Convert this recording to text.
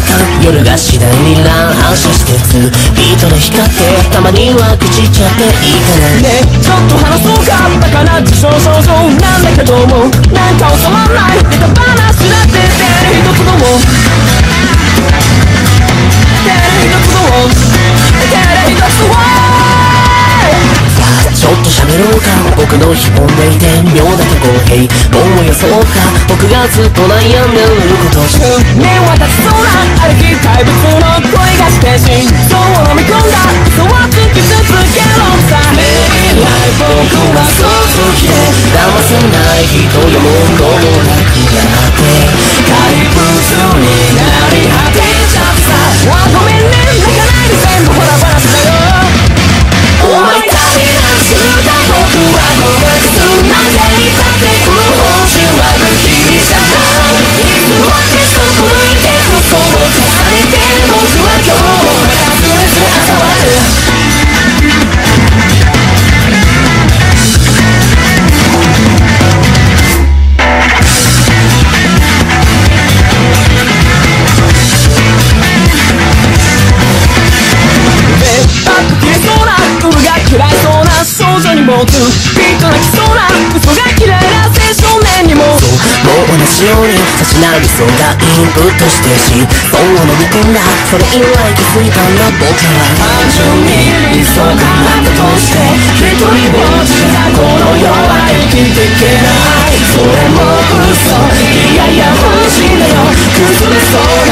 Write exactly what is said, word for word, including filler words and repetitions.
夜が次第に乱反射してつビートで光ってたまには朽ちちゃっていいかな。 ねえちょっと話そうか。だから自称症状なんだけどもなんか収まんないネタ話だって出る一つども出る一つども出る一つどもちょっと喋ろうか。僕の非本でいて妙だけ公平本を装うか。僕がずっと悩んでること目を渡しそうなある日怪物の声がして心臓を飲み込んだ嘘はつき続けろさ。未来僕はそうきで騙せない人よもんどもなくなって怪物になり果てちゃったさ。あごめんね泣かないで全部ほら話だよ。 お前たちなんつった僕はごめんすなんでいたってこの報酬は無気じゃないいつもテスト向いて嘘を重ねて僕は今日もまたずれずれ朝わる。 嫌いそうな少女にもずっと泣きそうな嘘が嫌いな青少年にもそうもう同じように差しな理想がインプットしてし本を飲み込んだ。それ以来気づいたんだ僕は単純に理想があったとして一人ぼっちじゃこの世は生きていけない。それも嘘いやいや本心だよ崩れそう